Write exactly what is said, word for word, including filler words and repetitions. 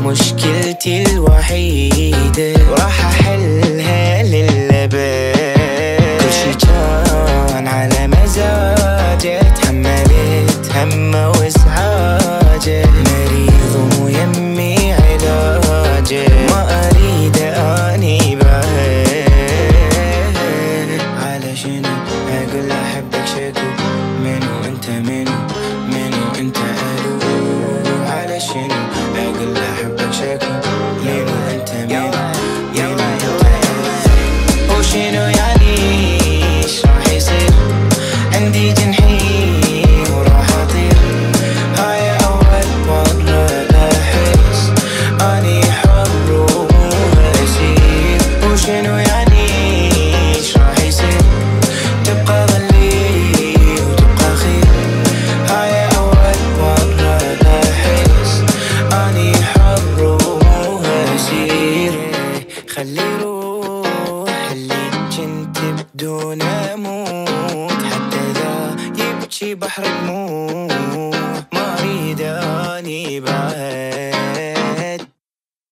مشكلتي الوحيدة وراح أحلها للأبد. كل شي كان على مزاجه، تحملت همه وإزعاجه، مريض ومو يمي علاجه، ما أريد أني بعد. على شنو أقول أحبك شكو، منو أنت منو منو أنت ألو. على شنو أقول أحبك شكو، منو أنت منو منو أنت ألو. وشنو يعني إيش راح يصير، عندي جنحين وراح أطير. هاي أول مرة أحس أني حر ومو أسير. وشنو يعني إيش راح يصير، تبقى ظلي وتبقى خير. هاي أول مرة أحس أني حر ومو أسير. خلي روح اللي جنت بدون أموت، حتى ذا يبكي بحر دموع، ما أريد أني بعد.